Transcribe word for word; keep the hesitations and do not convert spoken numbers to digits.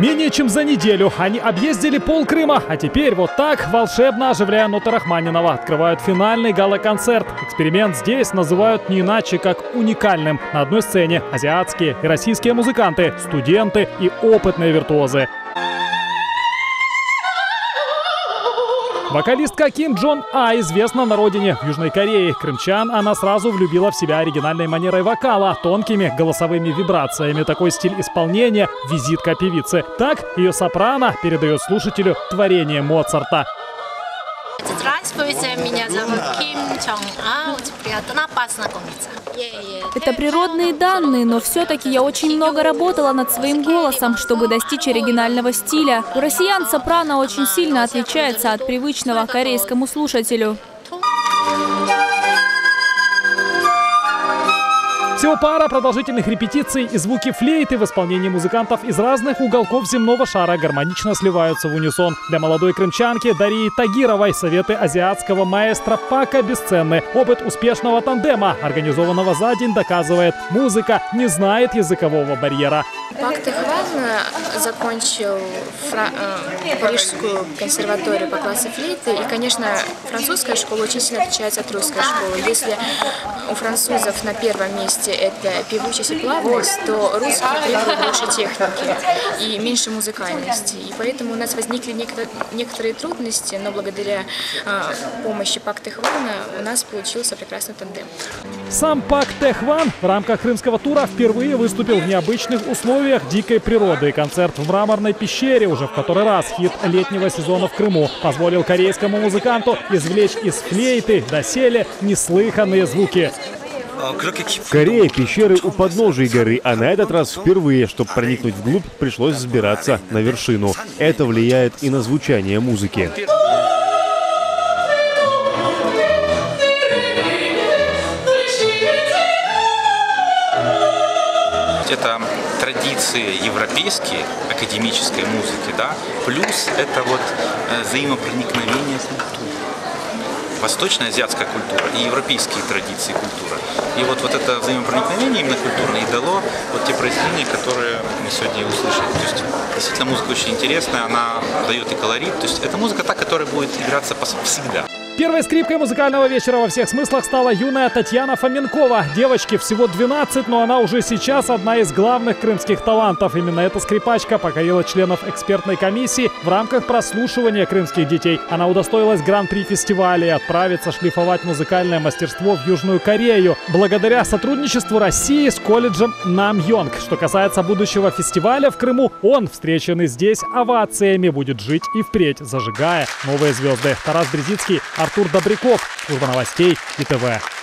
Менее чем за неделю они объездили пол Крыма, а теперь вот так, волшебно оживляя ноты Рахманинова, открывают финальный гала-концерт. Эксперимент здесь называют не иначе, как уникальным. На одной сцене азиатские и российские музыканты, студенты и опытные виртуозы. Вокалистка Ким Джон А известна на родине, в Южной Корее. Крымчан она сразу влюбила в себя оригинальной манерой вокала, тонкими голосовыми вибрациями. Такой стиль исполнения – визитка певицы. Так ее сопрано передает слушателю творение Моцарта. Здравствуйте, меня зовут Ким Джон А. Очень приятно познакомиться. Это природные данные, но все-таки я очень много работала над своим голосом, чтобы достичь оригинального стиля. У россиян сопрано очень сильно отличается от привычного корейскому слушателю. Всего пара продолжительных репетиций и звуки флейты в исполнении музыкантов из разных уголков земного шара гармонично сливаются в унисон. Для молодой крымчанки Дарьи Тагировой советы азиатского маэстро Пака бесценны. Опыт успешного тандема, организованного за день, доказывает, музыка не знает языкового барьера. Пак Тэхван закончил фра... э, Парижскую консерваторию по классу флейты. И, конечно, французская школа очень сильно отличается от русской школы. Если у французов на первом месте это певучесть и плавность, то русские требуют больше техники и меньше музыкальности. И поэтому у нас возникли некоторые трудности, но благодаря э, помощи Пак Тэхвана у нас получился прекрасный тандем. Сам Пак Тэхван в рамках крымского тура впервые выступил в необычных условиях дикой природы. Концерт в Мраморной пещере уже в который раз хит летнего сезона в Крыму позволил корейскому музыканту извлечь из флейты доселе неслыханные звуки. В Корее пещеры у подножия горы, а на этот раз впервые, чтобы проникнуть вглубь, пришлось взбираться на вершину. Это влияет и на звучание музыки. Это традиции европейские, академической музыки, да, плюс это вот взаимопроникновение с культурой. Восточная азиатская культура и европейские традиции культуры. И вот, вот это взаимопроникновение именно культурное и дало вот те произведения, которые мы сегодня и услышали. То есть действительно музыка очень интересная, она дает и колорит. То есть это музыка та, которая будет играться всегда. Первой скрипкой музыкального вечера во всех смыслах стала юная Татьяна Фоменкова. Девочке всего двенадцать, но она уже сейчас одна из главных крымских талантов. Именно эта скрипачка покорила членов экспертной комиссии в рамках прослушивания крымских детей. Она удостоилась гран-при фестиваля и отправится шлифовать музыкальное мастерство в Южную Корею благодаря сотрудничеству России с колледжем Намьонг. Что касается будущего фестиваля в Крыму, он, встреченный здесь овациями, будет жить и впредь, зажигая новые звезды. Тарас Брезицкий, Артур Добряков, служба новостей и ТВ.